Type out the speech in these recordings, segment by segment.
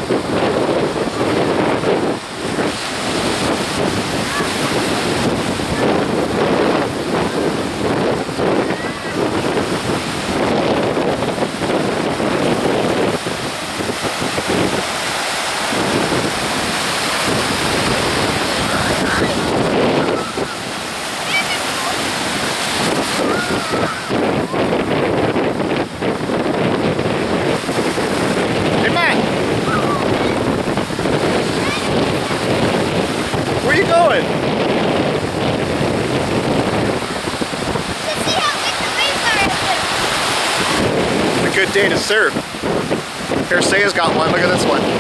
Hey, Matt! Where are you going? To see how big the waves are out there. It's a good day to surf. Here, Saya's got one. Look at this one.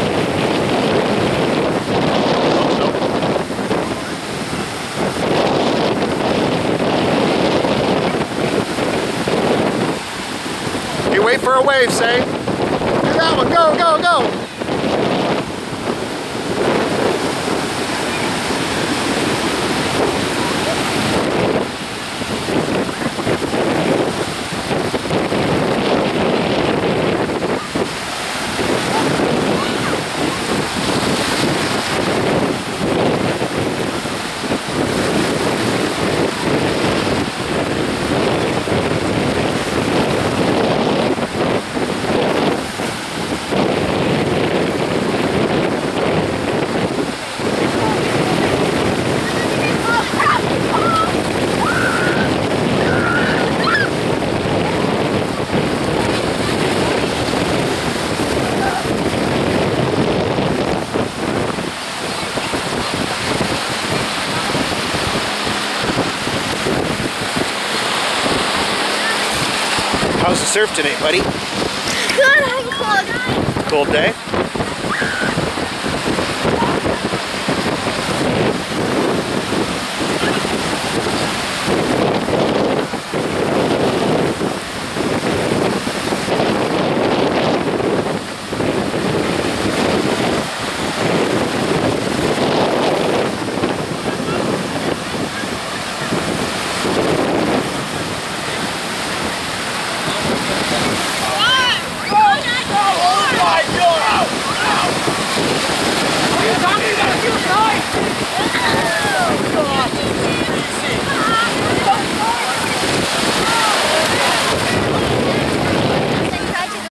You wait for a wave, Say. Do that one. Go, go, go. How's the surf today, buddy? Good, I'm cold. Cold day?